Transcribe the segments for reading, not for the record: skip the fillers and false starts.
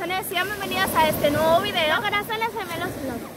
corazones, sean bienvenidos a este nuevo video. Corazones Gemelos Vlog.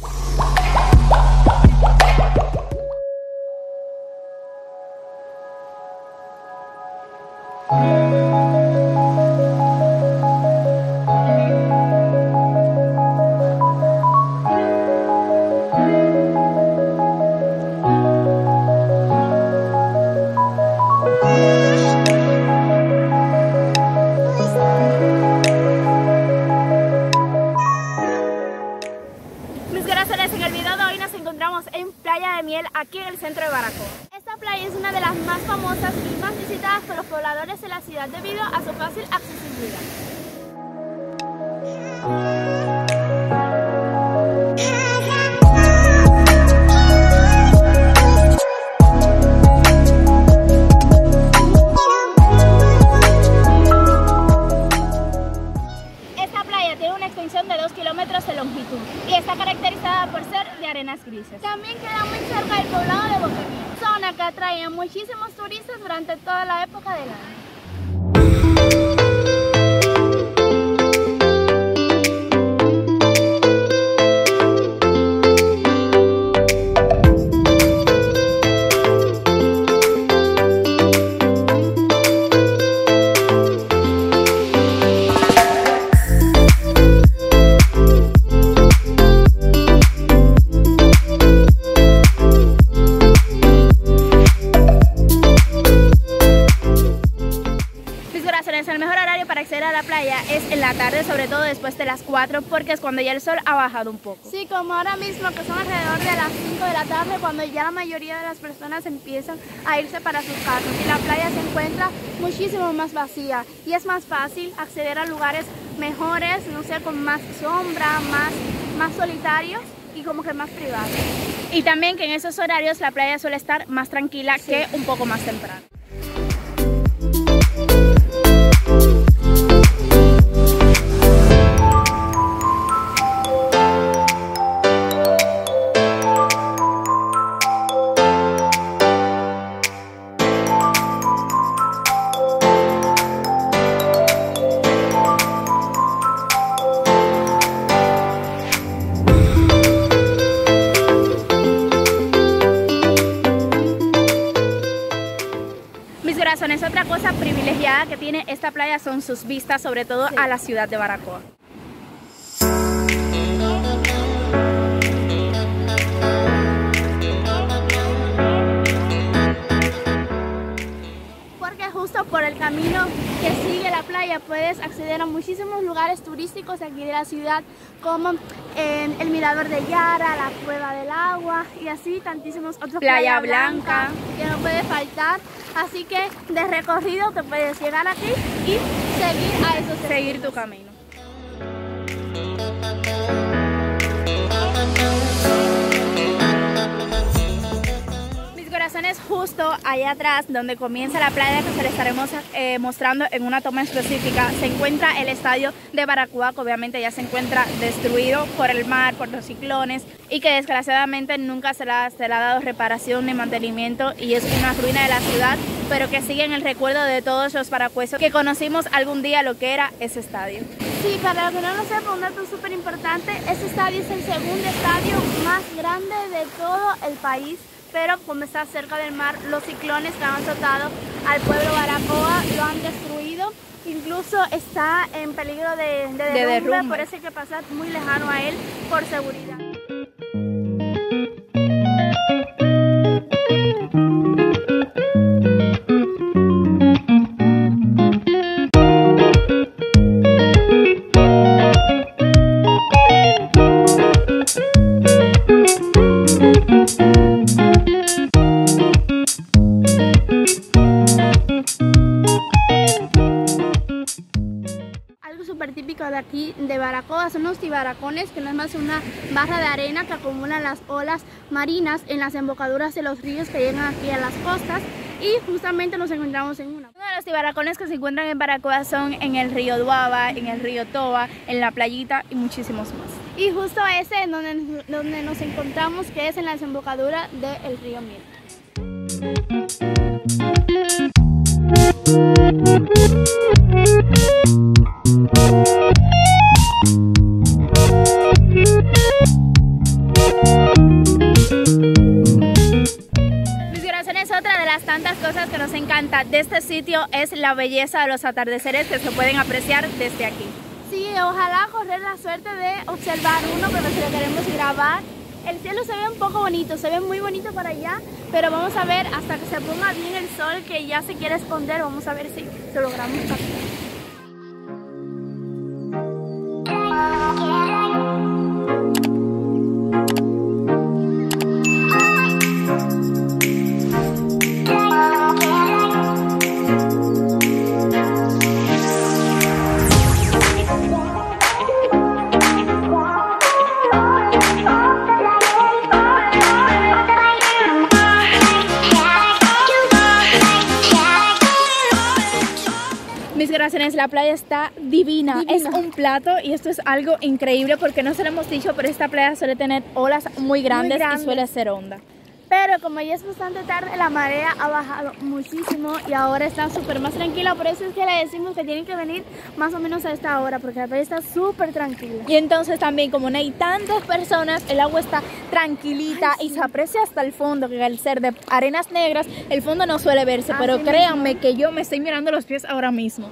En el video de hoy nos encontramos en Playa de Miel, aquí en el centro de Baracoa. Esta playa es una de las más famosas y más visitadas por los pobladores de la ciudad debido a su fácil accesibilidad. De 2 kilómetros de longitud y está caracterizada por ser de arenas grises. También queda muy cerca del poblado de Boquería, zona que atrae a muchísimos turistas durante toda la época del año. El mejor horario para acceder a la playa es en la tarde, sobre todo después de las 4, porque es cuando ya el sol ha bajado un poco. Sí, como ahora mismo, que son alrededor de las 5 de la tarde, cuando ya la mayoría de las personas empiezan a irse para sus casas y la playa se encuentra muchísimo más vacía y es más fácil acceder a lugares mejores, no sé, con más sombra, más solitarios y como que más privados. Y también que en esos horarios la playa suele estar más tranquila que un poco más temprano. Corazones, otra cosa privilegiada que tiene esta playa son sus vistas, sobre todo a la ciudad de Baracoa. Porque justo por el camino que sigue la playa puedes acceder a muchísimos lugares turísticos aquí de la ciudad, como el Mirador de Yara, la Cueva del Agua y así tantísimos otros. Playa Blanca, que no puede faltar. Así que de recorrido te puedes llegar aquí y seguir tu camino. Mis corazones, justo allá atrás donde comienza la playa, que se les estaremos mostrando en una toma específica, se encuentra el estadio de Baracoa, que obviamente ya se encuentra destruido por el mar, por los ciclones y que desgraciadamente nunca se le ha dado reparación ni mantenimiento y es una ruina de la ciudad, pero que sigue en el recuerdo de todos los baracuesos que conocimos algún día lo que era ese estadio. Sí, para los que no lo sepan, un dato súper importante, ese estadio es el segundo estadio más grande de todo el país, pero como está cerca del mar, los ciclones que han azotado al pueblo Baracoa lo han destruido. Incluso está en peligro de derrumbe, por eso hay que pasar muy lejano a él por seguridad. Súper típico de aquí de Baracoa son los tibaracones, que no es más una barra de arena que acumulan las olas marinas en las embocaduras de los ríos que llegan aquí a las costas, y justamente nos encontramos en una. Uno de los tibaracones que se encuentran en Baracoa son en el río Duaba, en el río Toba, en la Playita y muchísimos más. Y justo ese es donde nos encontramos, que es en la desembocadura del río Miel. característica de este sitio es la belleza de los atardeceres que se pueden apreciar desde aquí. Sí, ojalá correr la suerte de observar uno, pero si lo queremos grabar. El cielo se ve un poco bonito, se ve muy bonito para allá, pero vamos a ver hasta que se ponga bien el sol, que ya se quiere esconder. Vamos a ver si lo logramos captar. Mis corazones, la playa está divina, es un plato y esto es algo increíble porque no se lo hemos dicho, pero esta playa suele tener olas muy grandes y suele ser honda. Pero como ya es bastante tarde, la marea ha bajado muchísimo y ahora está súper más tranquila. Por eso es que le decimos que tienen que venir más o menos a esta hora, porque la playa está súper tranquila. Y entonces también, como no hay tantas personas, el agua está tranquilita. Ay, sí. Y se aprecia hasta el fondo, que al ser de arenas negras, el fondo no suele verse. Pero así créanme mismo, que yo me estoy mirando los pies ahora mismo.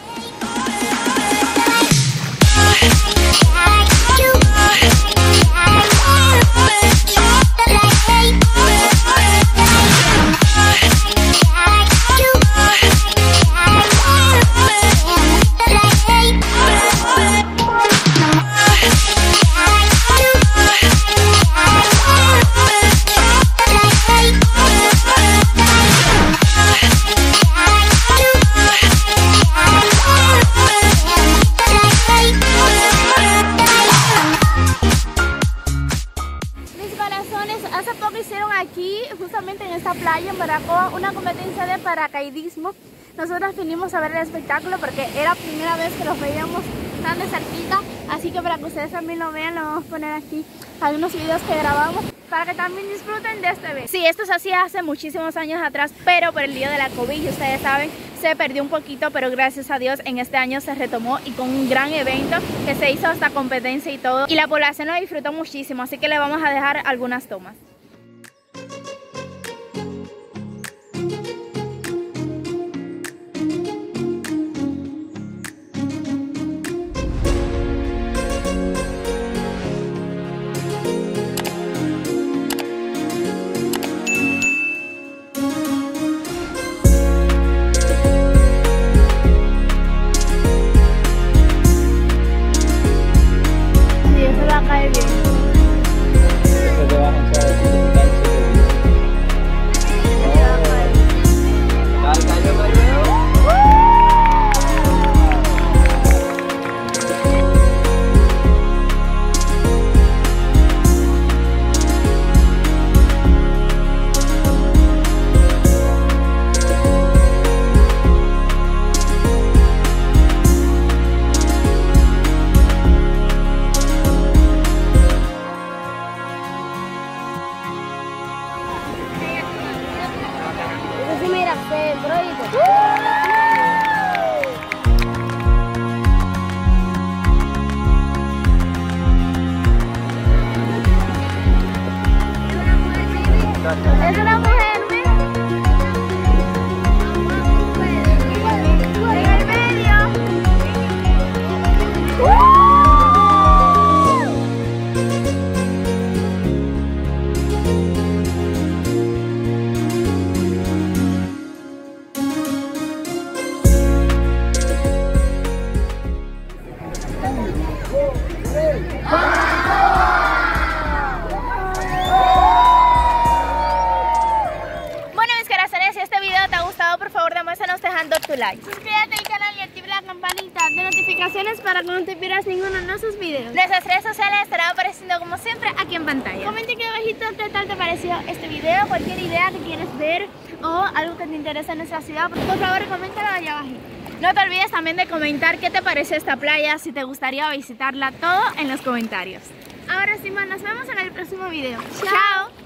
Hace poco hicieron aquí, justamente en esta playa en Baracoa, una competencia de paracaidismo. Nosotros vinimos a ver el espectáculo porque era la primera vez que los veíamos tan de cerquita, así que para que ustedes también lo vean, le vamos a poner aquí algunos videos que grabamos para que también disfruten de este evento. Sí, esto se hacía hace muchísimos años atrás, pero por el lío de la COVID, ustedes saben, se perdió un poquito, pero gracias a Dios en este año se retomó y con un gran evento que se hizo hasta competencia y todo, y la población lo disfrutó muchísimo, así que le vamos a dejar algunas tomas. Es una mujer, mira. En el medio. Dejando tu like. Suscríbete al canal y activa la campanita de notificaciones para que no te pierdas ninguno de nuestros videos. Nuestras redes sociales estarán apareciendo como siempre aquí en pantalla. Comenta aquí abajito qué tal te pareció este video, cualquier idea que quieres ver o algo que te interesa en nuestra ciudad. Por favor, coméntalo allá abajito. No te olvides también de comentar qué te pareció esta playa, si te gustaría visitarla, todo en los comentarios. Ahora sí, nos vemos en el próximo video. ¡Chao!